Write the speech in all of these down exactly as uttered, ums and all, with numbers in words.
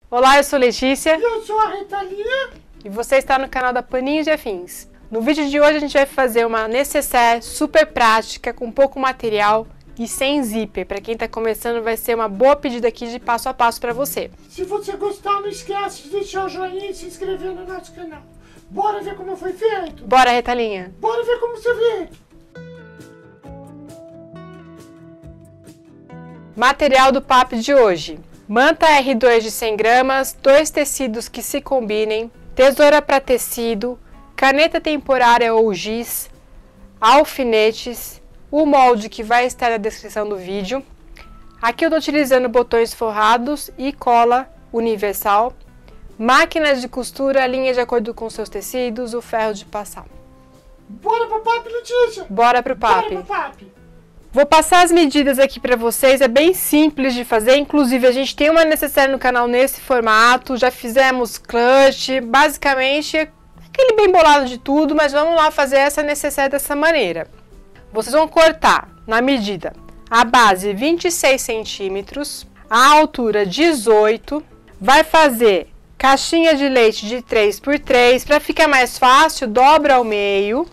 Olá, eu sou Letícia. Eu sou a Ritalia. E você está no canal da Paninhos e Afins. No vídeo de hoje a gente vai fazer uma necessaire super prática, com pouco material e sem zíper. Para quem está começando vai ser uma boa pedida aqui de passo a passo para você. Se você gostar, não esquece de deixar o joinha e se inscrever no nosso canal. Bora ver como foi feito? Bora, Ritalinha. Bora ver como você vê. Material do papo de hoje. Manta R dois de cem gramas, dois tecidos que se combinem, tesoura para tecido, caneta temporária ou giz, alfinetes, o molde que vai estar na descrição do vídeo. Aqui eu estou utilizando botões forrados e cola universal, máquinas de costura, linha de acordo com seus tecidos, o ferro de passar. Bora pro papo, Letícia? Bora pro papo. Bora pro papo. Vou passar as medidas aqui para vocês, é bem simples de fazer, inclusive a gente tem uma necessaire no canal nesse formato, já fizemos clutch, basicamente aquele bem bolado de tudo, mas vamos lá fazer essa necessaire dessa maneira. Vocês vão cortar na medida a base vinte e seis centímetros, a altura dezoito, vai fazer caixinha de leite de três por três, para ficar mais fácil, dobra ao meio.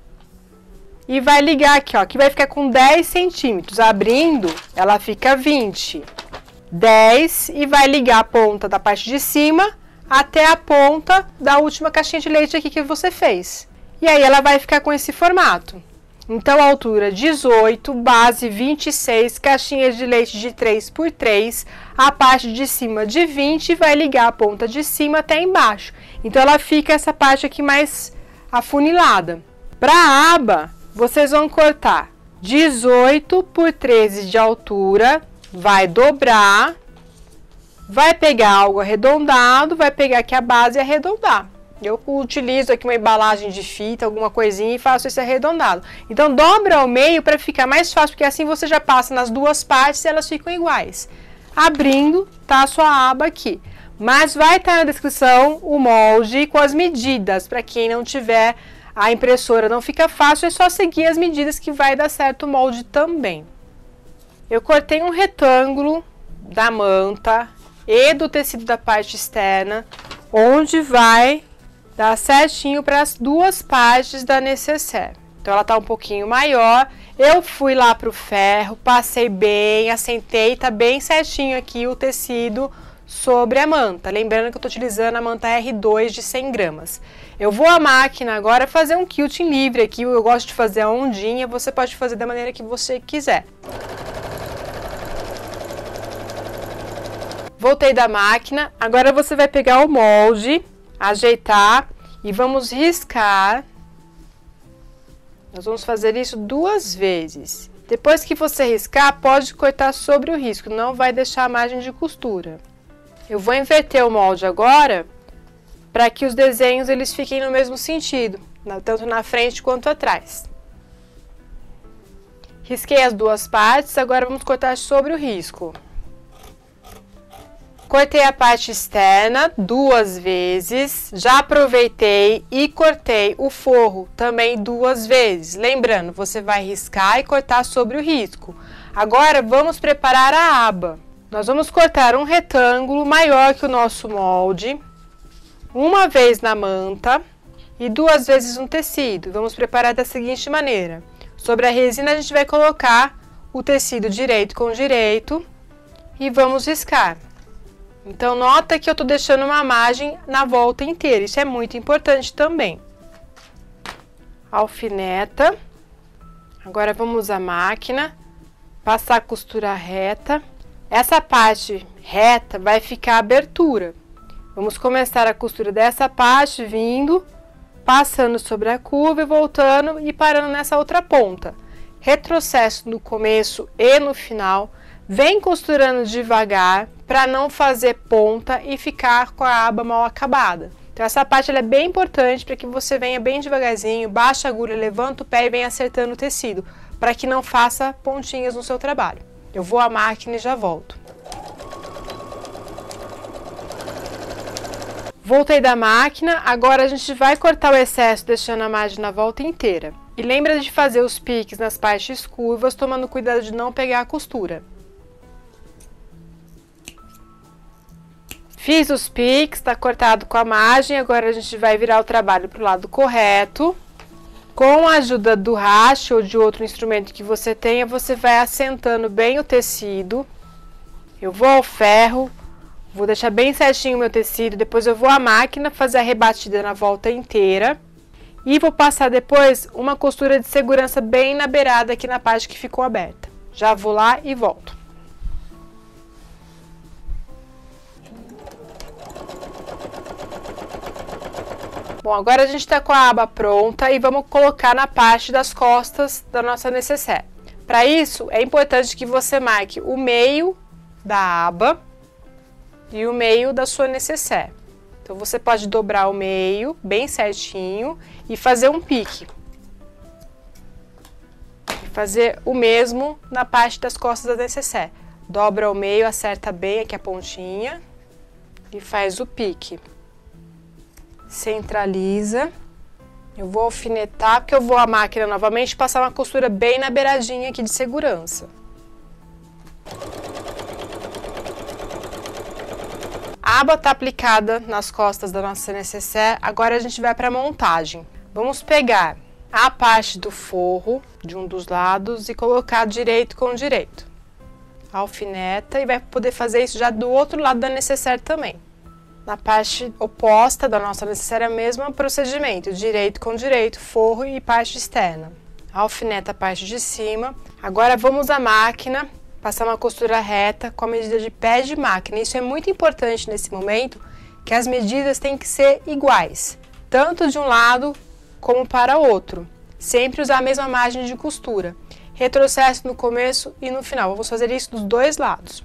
E vai ligar aqui, ó, que vai ficar com dez centímetros. Abrindo, ela fica vinte. dez e vai ligar a ponta da parte de cima até a ponta da última caixinha de leite aqui que você fez. E aí ela vai ficar com esse formato. Então, altura dezoito, base vinte e seis, caixinha de leite de três por três, a parte de cima de vinte e vai ligar a ponta de cima até embaixo. Então, ela fica essa parte aqui mais afunilada. Para a aba, vocês vão cortar dezoito por treze de altura, vai dobrar, vai pegar algo arredondado, vai pegar aqui a base e arredondar. Eu utilizo aqui uma embalagem de fita, alguma coisinha e faço esse arredondado. Então, dobra ao meio para ficar mais fácil, porque assim você já passa nas duas partes e elas ficam iguais. Abrindo, tá a sua aba aqui. Mas vai estar na descrição o molde com as medidas, para quem não tiver a impressora, não fica fácil, é só seguir as medidas que vai dar certo o molde também. Eu cortei um retângulo da manta e do tecido da parte externa, onde vai dar certinho para as duas partes da necessaire. Então ela tá um pouquinho maior, eu fui lá pro ferro, passei bem, assentei, tá bem certinho aqui o tecido sobre a manta. Lembrando que eu tô utilizando a manta R dois de cem gramas. Eu vou à máquina agora fazer um quilting livre aqui, eu gosto de fazer a ondinha, você pode fazer da maneira que você quiser. Voltei da máquina, agora você vai pegar o molde, ajeitar e vamos riscar. Nós vamos fazer isso duas vezes. Depois que você riscar, pode cortar sobre o risco, não vai deixar a margem de costura. Eu vou inverter o molde agora, para que os desenhos eles fiquem no mesmo sentido, tanto na frente quanto atrás. Risquei as duas partes, agora vamos cortar sobre o risco. Cortei a parte externa duas vezes, já aproveitei e cortei o forro também duas vezes. Lembrando, você vai riscar e cortar sobre o risco. Agora vamos preparar a aba. Nós vamos cortar um retângulo maior que o nosso molde, uma vez na manta e duas vezes no tecido. Vamos preparar da seguinte maneira. Sobre a resina a gente vai colocar o tecido direito com direito e vamos riscar. Então nota que eu estou deixando uma margem na volta inteira, isso é muito importante também. Alfineta. Agora vamos à máquina, passar a costura reta. Essa parte reta vai ficar a abertura. Vamos começar a costura dessa parte, vindo, passando sobre a curva e voltando e parando nessa outra ponta. Retrocesso no começo e no final. Vem costurando devagar para não fazer ponta e ficar com a aba mal acabada. Então essa parte ela é bem importante para que você venha bem devagarzinho, baixa a agulha, levanta o pé e venha acertando o tecido, para que não faça pontinhas no seu trabalho. Eu vou à máquina e já volto. Voltei da máquina, agora a gente vai cortar o excesso deixando a margem na volta inteira. E lembra de fazer os piques nas partes curvas, tomando cuidado de não pegar a costura. Fiz os piques, tá cortado com a margem, agora a gente vai virar o trabalho pro lado correto. Com a ajuda do haste ou de outro instrumento que você tenha, você vai assentando bem o tecido. Eu vou ao ferro, vou deixar bem certinho o meu tecido, depois eu vou à máquina fazer a rebatida na volta inteira. E vou passar depois uma costura de segurança bem na beirada aqui na parte que ficou aberta. Já vou lá e volto. Bom, agora a gente está com a aba pronta e vamos colocar na parte das costas da nossa nécessaire. Para isso, é importante que você marque o meio da aba e o meio da sua nécessaire. Então, você pode dobrar o meio bem certinho e fazer um pique. E fazer o mesmo na parte das costas da nécessaire. Dobra o meio, acerta bem aqui a pontinha e faz o pique. Centraliza. Eu vou alfinetar, porque eu vou à máquina novamente e passar uma costura bem na beiradinha aqui de segurança. A aba tá aplicada nas costas da nossa nécessaire, agora a gente vai para a montagem. Vamos pegar a parte do forro de um dos lados e colocar direito com direito. Alfineta e vai poder fazer isso já do outro lado da nécessaire também. Na parte oposta da nossa nécessaire é o mesmo procedimento, direito com direito, forro e parte externa. Alfineta a parte de cima. Agora vamos à máquina, passar uma costura reta com a medida de pé de máquina. Isso é muito importante nesse momento, que as medidas têm que ser iguais, tanto de um lado como para o outro. Sempre usar a mesma margem de costura. Retrocesso no começo e no final. Vamos fazer isso dos dois lados.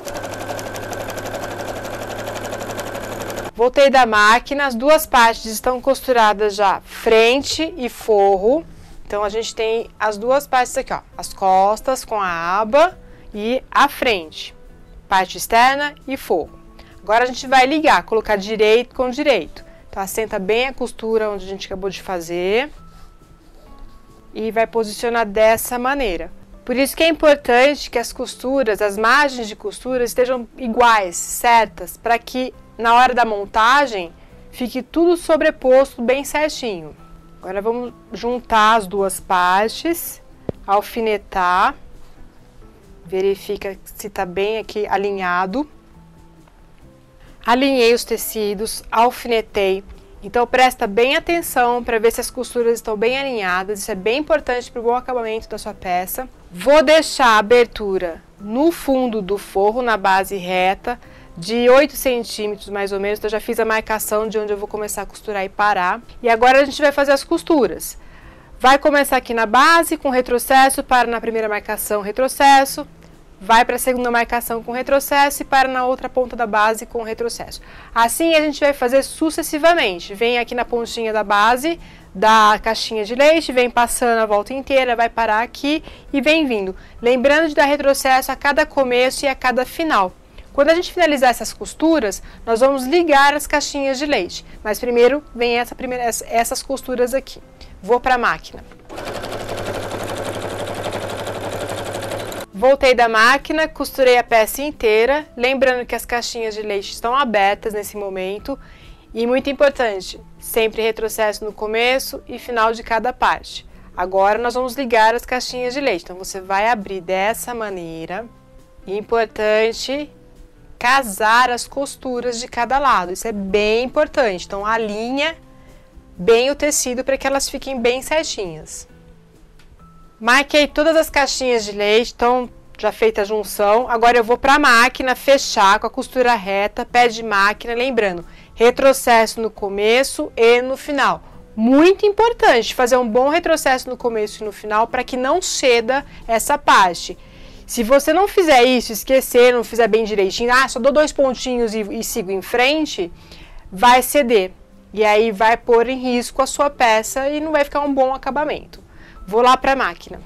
Voltei da máquina, as duas partes estão costuradas já, frente e forro. Então, a gente tem as duas partes aqui, ó, as costas com a aba e a frente, parte externa e forro. Agora, a gente vai ligar, colocar direito com direito. Então, assenta bem a costura onde a gente acabou de fazer e vai posicionar dessa maneira. Por isso que é importante que as costuras, as margens de costura estejam iguais, certas, para que na hora da montagem fique tudo sobreposto bem certinho. Agora vamos juntar as duas partes, alfinetar, verifica se está bem aqui alinhado. Alinhei os tecidos, alfinetei. Então presta bem atenção para ver se as costuras estão bem alinhadas, isso é bem importante para o bom acabamento da sua peça. Vou deixar a abertura no fundo do forro, na base reta, de oito centímetros mais ou menos. Então, eu já fiz a marcação de onde eu vou começar a costurar e parar. E agora a gente vai fazer as costuras. Vai começar aqui na base com retrocesso, para na primeira marcação, retrocesso. Vai para a segunda marcação com retrocesso e para na outra ponta da base com retrocesso. Assim a gente vai fazer sucessivamente. Vem aqui na pontinha da base da caixinha de leite, vem passando a volta inteira, vai parar aqui e vem vindo. Lembrando de dar retrocesso a cada começo e a cada final. Quando a gente finalizar essas costuras, nós vamos ligar as caixinhas de leite. Mas primeiro vem essa primeira, essas costuras aqui. Vou para a máquina. Voltei da máquina, costurei a peça inteira. Lembrando que as caixinhas de leite estão abertas nesse momento. E muito importante, sempre retrocesso no começo e final de cada parte. Agora nós vamos ligar as caixinhas de leite. Então você vai abrir dessa maneira. Importante casar as costuras de cada lado, isso é bem importante. Então alinha bem o tecido para que elas fiquem bem certinhas. Marquei todas as caixinhas de leite, então já feita a junção. Agora eu vou para a máquina fechar com a costura reta, pé de máquina, lembrando, retrocesso no começo e no final. Muito importante fazer um bom retrocesso no começo e no final para que não ceda essa parte. Se você não fizer isso, esquecer, não fizer bem direitinho, ah, só dou dois pontinhos e, e sigo em frente, vai ceder. E aí vai pôr em risco a sua peça e não vai ficar um bom acabamento. Vou lá para a máquina.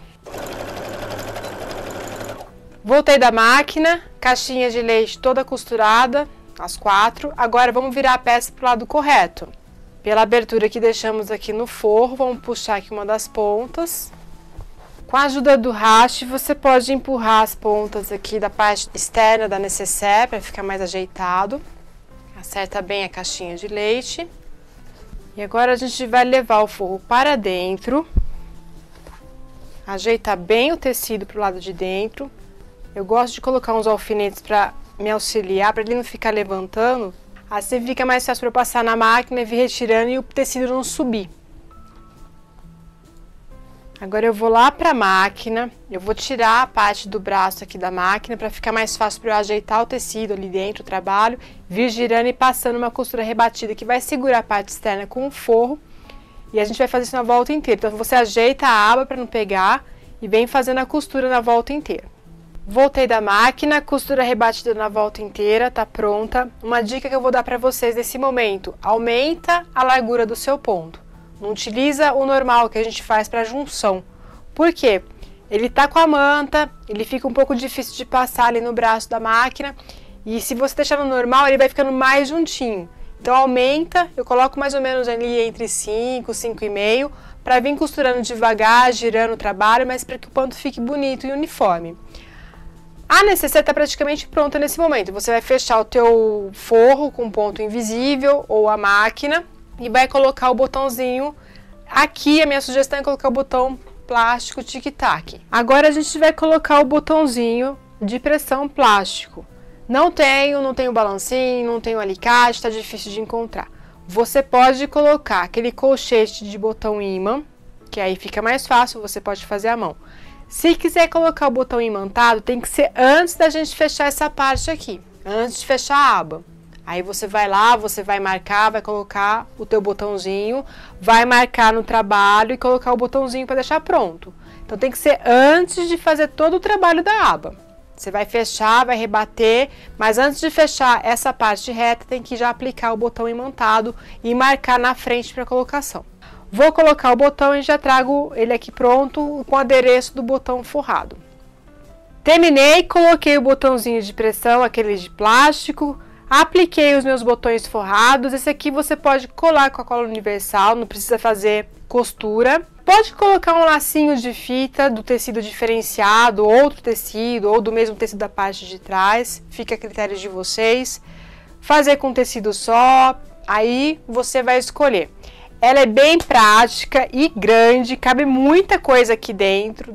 Voltei da máquina, caixinha de leite toda costurada, as quatro. Agora vamos virar a peça para o lado correto. Pela abertura que deixamos aqui no forro, vamos puxar aqui uma das pontas. Com a ajuda do haste, você pode empurrar as pontas aqui da parte externa da nécessaire para ficar mais ajeitado. Acerta bem a caixinha de leite. E agora a gente vai levar o forro para dentro. Ajeitar bem o tecido para o lado de dentro. Eu gosto de colocar uns alfinetes para me auxiliar, para ele não ficar levantando. Assim fica mais fácil para eu passar na máquina e vir retirando e o tecido não subir. Agora eu vou lá para a máquina, eu vou tirar a parte do braço aqui da máquina para ficar mais fácil para eu ajeitar o tecido ali dentro, o trabalho, vir girando e passando uma costura rebatida que vai segurar a parte externa com o forro. E a gente vai fazer isso na volta inteira. Então você ajeita a aba para não pegar e vem fazendo a costura na volta inteira. Voltei da máquina, costura rebatida na volta inteira, tá pronta. Uma dica que eu vou dar para vocês nesse momento: aumenta a largura do seu ponto. Não utiliza o normal que a gente faz para junção. Por quê? Ele tá com a manta, ele fica um pouco difícil de passar ali no braço da máquina. E se você deixar no normal, ele vai ficando mais juntinho. Então aumenta, eu coloco mais ou menos ali entre cinco, cinco e meio, para vir costurando devagar, girando o trabalho, mas para que o ponto fique bonito e uniforme. A necessaire está praticamente pronta nesse momento. Você vai fechar o teu forro com ponto invisível ou a máquina e vai colocar o botãozinho. Aqui a minha sugestão é colocar o botão plástico tic-tac. Agora a gente vai colocar o botãozinho de pressão plástico. Não tenho, não tenho balancinho, não tenho alicate, está difícil de encontrar. Você pode colocar aquele colchete de botão ímã, que aí fica mais fácil, você pode fazer à mão. Se quiser colocar o botão imantado, tem que ser antes da gente fechar essa parte aqui, antes de fechar a aba. Aí você vai lá, você vai marcar, vai colocar o teu botãozinho, vai marcar no trabalho e colocar o botãozinho para deixar pronto. Então tem que ser antes de fazer todo o trabalho da aba. Você vai fechar, vai rebater, mas antes de fechar essa parte reta, tem que já aplicar o botão imantado e marcar na frente para colocação. Vou colocar o botão e já trago ele aqui pronto com o adereço do botão forrado. Terminei, coloquei o botãozinho de pressão, aquele de plástico, apliquei os meus botões forrados. Esse aqui você pode colar com a cola universal, não precisa fazer costura. Pode colocar um lacinho de fita do tecido diferenciado, outro tecido, ou do mesmo tecido da parte de trás, fica a critério de vocês. Fazer com tecido só, aí você vai escolher. Ela é bem prática e grande, cabe muita coisa aqui dentro,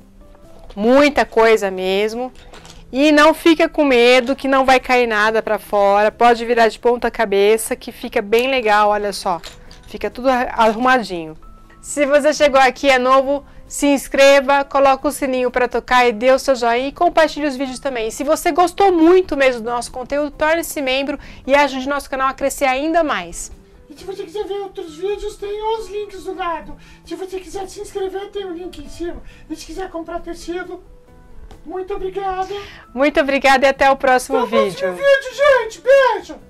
muita coisa mesmo. E não fica com medo que não vai cair nada para fora, pode virar de ponta cabeça que fica bem legal, olha só, fica tudo arrumadinho. Se você chegou aqui, é novo, se inscreva, coloca o sininho para tocar e dê o seu joinha e compartilhe os vídeos também. Se você gostou muito mesmo do nosso conteúdo, torne-se membro e ajude nosso canal a crescer ainda mais. E se você quiser ver outros vídeos, tem os links do lado. Se você quiser se inscrever, tem o link em cima. E se quiser comprar tecido, muito obrigado. Muito obrigada e até o próximo até o vídeo. próximo vídeo, gente. Beijo.